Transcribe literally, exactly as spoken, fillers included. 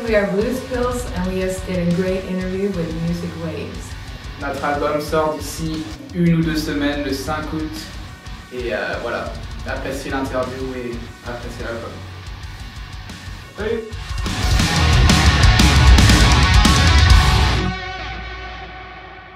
we are Blues Pills and we just did a great interview with Music Waves. Notre album sort d'ici une ou deux semaines, le cinq août. Et euh, voilà, appréciez l'interview et appréciez l'album. Salut!